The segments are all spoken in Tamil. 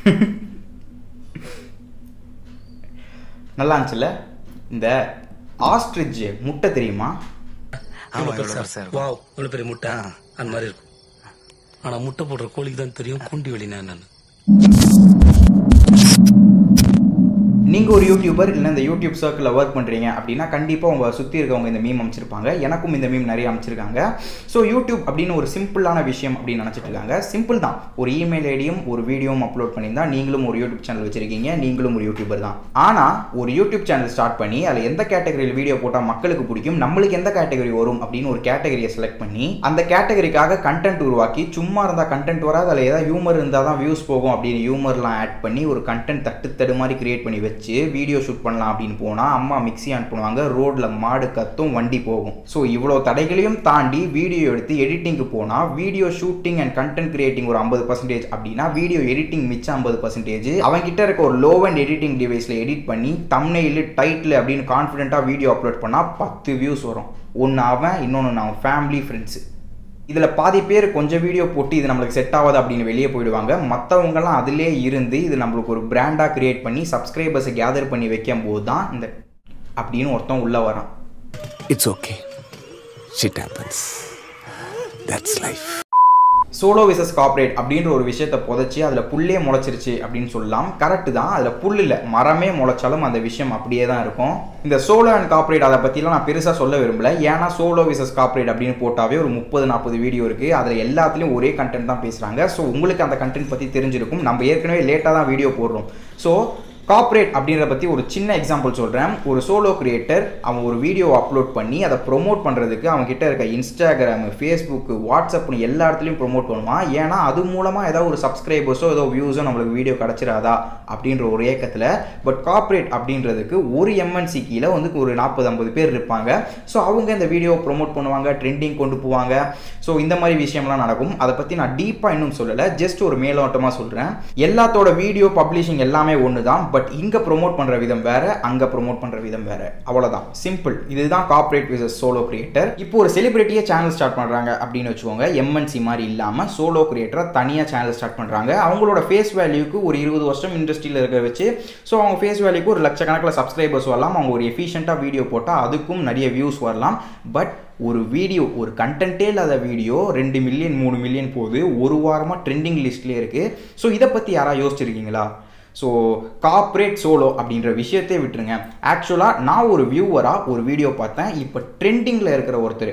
நல்லா இருந்துச்சுல்ல? இந்த ஆஸ்ட்ரிச் முட்டை தெரியுமா? வாவ், இவ்வளவு பெரிய முட்டை அந்த மாதிரி இருக்கும். ஆனா முட்டை போடுற கோழிக்கு தான் தெரியும் குண்டி வெளினா என்னன்னு. நீங்கள் ஒரு யூடியூபர் இல்லை இந்த யூடியூப் சர்க்கிளில் ஒர்க் பண்ணுறீங்க அப்படின்னா கண்டிப்பாக உங்கள் சுற்றி இருக்கவங்க இந்த மீம் அமைச்சிருப்பாங்க. எனக்கும் இந்த மீம் நிறைய அமைச்சிருக்காங்க. ஸோ யூடியூப் அப்படின்னு ஒரு சிம்பிளான விஷயம் அப்படின்னு நினச்சிட்டு இருக்காங்க. சிம்பிள் தான். ஒரு இமெயில் ஐடியும் ஒரு வீடியோவும் அப்லோட் பண்ணியிருந்தா நீங்களும் ஒரு யூடியூப் சேனல் வச்சுருக்கீங்க, நீங்களும் ஒரு யூடியூபர் தான். ஆனால் ஒரு யூடியூப் சேனல் ஸ்டார்ட் பண்ணி அதில் எந்த கேட்டகரியில் வீடியோ போட்டால் மக்களுக்கு பிடிக்கும், நம்மளுக்கு எந்த கேட்டகரி வரும் அப்படின்னு ஒரு கேட்டகரியை செலக்ட் பண்ணி அந்த கேட்டகரிக்காக கண்டென்ட் உருவாக்கி, சும்மா இருந்தால் கண்டென்ட் வராது, அதில் ஏதாவது ஹியூமர் இருந்தால் தான் வியூஸ் போகும் அப்படின்னு ஹியூமர்லாம் ஆட் பண்ணி ஒரு கண்டென்ட் தட்டு மாதிரி கிரியேட் பண்ணி வச்சு வீடியோ ஷூட் பண்ணலாம் அப்படின்னு போனால் அம்மா மிக்ஸி ஆன் பண்ணுவாங்க, ரோட்ல மாடு கத்தும், வண்டி போகும். ஸோ இவ்வளோ தடைகளையும் தாண்டி வீடியோ எடுத்து எடிட்டிங்க்கு போனால் video shooting and content creating ஒரு 50% அப்படின்னா வீடியோ எடிட்டிங் மிச்சம் 50%. அவங்ககிட்ட இருக்க ஒரு லோ அண்ட் எடிட்டிங் டிவைஸில் எடிட் பண்ணி தம்ப்நெயில் டைட்டில் அப்படின்னு கான்ஃபிடென்ட்டாக வீடியோ அப்லோட் பண்ணால் 10 வியூஸ் வரும். ஒன்று அவன், இன்னொன்று நான் ஃபேமிலி ஃப்ரெண்ட்ஸு. இதில் பாதி பேர் கொஞ்சம் வீடியோ போட்டு இது நம்மளுக்கு செட் ஆகாது அப்படின்னு வெளியே போயிடுவாங்க. மற்றவங்கலாம் அதிலே இருந்து இது நம்மளுக்கு ஒரு பிராண்டாக கிரியேட் பண்ணி சப்ஸ்கிரைபர்ஸை கேதர் பண்ணி வைக்கும் போது தான் இந்த அப்படின்னு ஒருத்தன் உள்ளே வரான். It's okay, shit happens, that's life. Solo versus corporate அப்படின்ற ஒரு விஷயத்தை புதைச்சி அதில் புல்லே முளைச்சிருச்சு அப்படின்னு சொல்லலாம். கரெக்டு தான். அதில் புல் இல்லை, மரமே முளைச்சாலும் அந்த விஷயம் அப்படியே தான் இருக்கும். இந்த சோலோ அண்ட் கார்ப்பரேட் அதை பற்றிலாம் நான் பெருசாக சொல்ல விரும்பல. ஏன்னா சோலோ விசஸ் கார்ப்பரேட் அப்படின்னு போட்டாவே ஒரு 30-40 வீடியோ இருக்குது. அதில் எல்லாத்துலேயும் ஒரே கண்டென்ட் தான் பேசுகிறாங்க. ஸோ உங்களுக்கு அந்த கண்டென்ட் பற்றி தெரிஞ்சிருக்கும். நம்ம ஏற்கனவே லேட்டாக தான் வீடியோ போடுறோம். ஸோ கார்ப்பரேட் அப்படின்றத பற்றி ஒரு சின்ன எக்ஸாம்பிள் சொல்கிறேன். ஒரு சோலோ கிரியேட்டர் அவன் ஒரு வீடியோ அப்லோட் பண்ணி அதை ப்ரொமோட் பண்ணுறதுக்கு அவங்ககிட்ட இருக்க இன்ஸ்டாகிராமு, ஃபேஸ்புக்கு, வாட்ஸ்அப்னு எல்லா இடத்துலையும் ப்ரொமோட் பண்ணுவான். ஏன்னா அது மூலமாக ஏதாவது ஒரு சப்ஸ்கிரைபர்ஸோ ஏதோ வியூஸோ நம்மளுக்கு வீடியோ கிடச்சிடாதா அப்படின்ற ஒரு ஏக்கத்தில். பட் கார்ப்பரேட் அப்படின்றதுக்கு ஒரு எம்என்சி கீழே வந்து ஒரு 40-50 பேர் இருப்பாங்க. ஸோ அவங்க இந்த வீடியோ ப்ரொமோட் பண்ணுவாங்க, ட்ரெண்டிங் கொண்டு போவாங்க. ஸோ இந்த மாதிரி விஷயம்லாம் நடக்கும். அதை பற்றி நான் டீப்பாக இன்னும் சொல்லலை, ஜஸ்ட் ஒரு மேலோட்டமாக சொல்கிறேன். எல்லாத்தோட வீடியோ பப்ளிஷிங் எல்லாமே ஒன்று தான். பட் இங்கே ப்ரொமோட் பண்ணுற விதம் வேறு, அங்கே ப்ரொமோட் பண்ணுற விதம் வேறு. அவ்வளோதான், சிம்பிள். இதுதான் கார்ப்பரேட் விசஸ் சோலோ கிரியேட்டர். இப்போ ஒரு செலிபிரிட்டியே சேனல் ஸ்டார்ட் பண்ணுறாங்க அப்படின்னு வச்சுக்கோங்க. எம்என்சி மாதிரி இல்லாமல் சோலோ கிரியேட்டராக தனியாக சேனல் ஸ்டார்ட் பண்ணுறாங்க. அவங்களோட ஃபேஸ் வேல்யூக்கு ஒரு 20 வருஷம் இண்டஸ்ட்ரியில் இருக்க வச்சு, ஸோ அவங்க ஃபேஸ் வேல்யூக்கு ஒரு லட்சக்கணக்கில் சப்ஸ்கிரைபர்ஸ் வரலாம். அவங்க ஒரு எஃபிஷியண்ட்டாக வீடியோ போட்டால் அதுக்கும் நிறைய வியூஸ் வரலாம். பட் ஒரு வீடியோ, ஒரு கண்டென்ட்டே இல்லாத வீடியோ 2 மில்லியன் 3 மில்லியன் போகுது, ஒரு வாரமாக ட்ரெண்டிங் லிஸ்ட்லேயே இருக்குது. ஸோ இதை பற்றி யாராவது யோசிச்சிருக்கீங்களா? ஸோ கார்ப்பரேட் சோலோ அப்படின்ற விஷயத்தை விட்டுருங்க. ஆக்சுவலாக நான் ஒரு வியூவராக ஒரு வீடியோ பார்த்தேன். இப்போ ட்ரெண்டிங்கில் இருக்கிற ஒருத்தர்,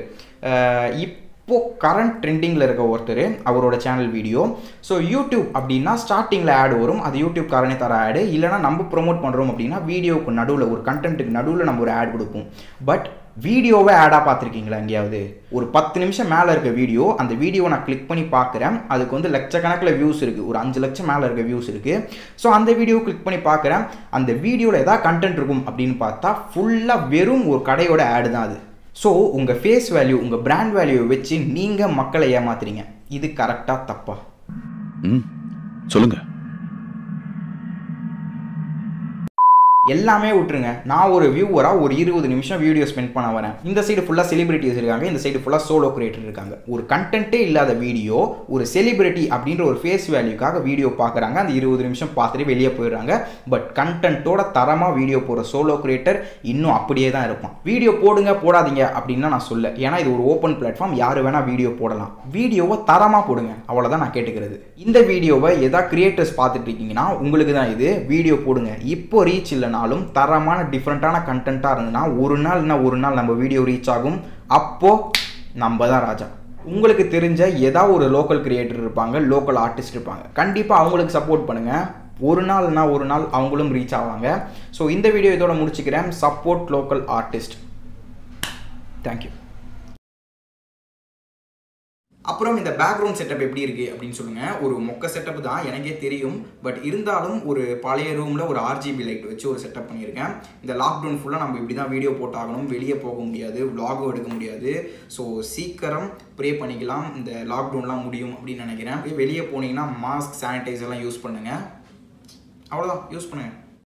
இப்போது கரண்ட் ட்ரெண்டிங்கில் இருக்க ஒருத்தர், அவரோட சேனல் வீடியோ. ஸோ யூடியூப் அப்படின்னா ஸ்டார்டிங்கில் ஆட் வரும், அது யூடியூப் காரனே தர ஆடு. இல்லைனா நம்ம ப்ரொமோட் பண்ணுறோம் அப்படின்னா வீடியோவுக்கு நடுவில், ஒரு கண்டென்ட்டுக்கு நடுவில் நம்ம ஒரு ஆட் கொடுப்போம். பட் வீடியோவை ஆடாக பார்த்துருக்கீங்களா எங்கேயாவது? ஒரு 10 நிமிஷம் மேலே இருக்க வீடியோ, அந்த வீடியோவை நான் கிளிக் பண்ணி பார்க்குறேன், அதுக்கு வந்து லட்சக்கணக்கில் வியூஸ் இருக்குது, ஒரு 5 லட்சம் மேலே இருக்க வியூஸ் இருக்குது. ஸோ அந்த வீடியோ கிளிக் பண்ணி பார்க்குறேன், அந்த வீடியோவில் எதாவது கண்டென்ட் இருக்கும் அப்படின்னு பார்த்தா ஃபுல்லாக வெறும் ஒரு கடையோட ஆடு தான் அது. ஸோ உங்கள் ஃபேஸ் வேல்யூ, உங்கள் பிராண்ட் வேல்யூவை வச்சு நீங்கள் மக்களை ஏமாத்துறீங்க. இது கரெக்டாக தப்பா? சொல்லுங்க. எல்லாமே விட்டுருங்க. நான் ஒரு வியூவராக ஒரு 20 நிமிஷம் வீடியோ ஸ்பெண்ட் பண்ண வரேன். இந்த சைடு ஃபுல்லாக செலிபிரிட்டிஸ் இருக்காங்க, இந்த சைடு ஃபுல்லாக சோலோ கிரியேட்டர் இருக்காங்க. ஒரு கண்டென்ட்டே இல்லாத வீடியோ, ஒரு செலிபிரிட்டி அப்படின்ற ஒரு ஃபேஸ் வேல்யூக்காக வீடியோ பார்க்குறாங்க. அந்த 20 நிமிஷம் பார்த்துட்டு வெளியே போயிடுறாங்க. பட் கண்டென்ட்டோட தரமாக வீடியோ போடுற சோலோ கிரியேட்டர் இன்னும் அப்படியே தான் இருப்பான். வீடியோ போடுங்க போடாதீங்க அப்படின்னா நான் சொல்ல, ஏன்னா இது ஒரு ஓப்பன் பிளாட்ஃபார்ம், யார் வேணால் வீடியோ போடலாம். வீடியோவை தரமாக போடுங்க, அவ்வளோதான் நான் கேட்டுக்கிறது. இந்த வீடியோவை எதாவது கிரியேட்டர்ஸ் பார்த்துட்டு இருக்கீங்கன்னா உங்களுக்கு தான் இது. வீடியோ போடுங்க. இப்போ ரீச் இல்லை நாளும் தரமான டிஃப்ரெண்ட்டான கண்டென்ட்டாக இருந்ததுன்னா ஒரு நாள் நம்ம வீடியோ ரீச் ஆகும். அப்போது நம்ம தான் ராஜா. உங்களுக்கு தெரிஞ்ச ஏதாவது ஒரு லோக்கல் கிரியேட்டர் இருப்பாங்க, லோக்கல் ஆர்டிஸ்ட் இருப்பாங்க, கண்டிப்பாக அவங்களுக்கு சப்போர்ட் பண்ணுங்கள். ஒரு நாள் அவங்களும் ரீச் ஆவாங்க. ஸோ இந்த வீடியோ இதோட முடிச்சுக்கிறேன். Support local artist. தேங்க்யூ. அப்புறம் இந்த பேக்ரவுண்ட் செட்டப் எப்படி இருக்குது அப்படின்னு சொல்லுங்கள். ஒரு மொக்க செட்டப் தான் எனக்கே தெரியும். பட் இருந்தாலும் ஒரு பழைய ரூமில் ஒரு RGB லைட் வச்சு ஒரு செட்டப் பண்ணியிருக்கேன். இந்த லாக்டவுன் ஃபுல்லாக நம்ம இப்படி தான் வீடியோ போட்டாகணும், வெளியே போக முடியாது, vlog எடுக்க முடியாது. ஸோ சீக்கிரம் ப்ரே பண்ணிக்கலாம், இந்த லாக்டவுன்லாம் முடியும் அப்படின்னு நினைக்கிறேன். வெளியே போனீங்கன்னா மாஸ்க், சானிடைசர்லாம் யூஸ் பண்ணுங்கள். அவ்வளோதான், யூஸ் பண்ணுங்கள்.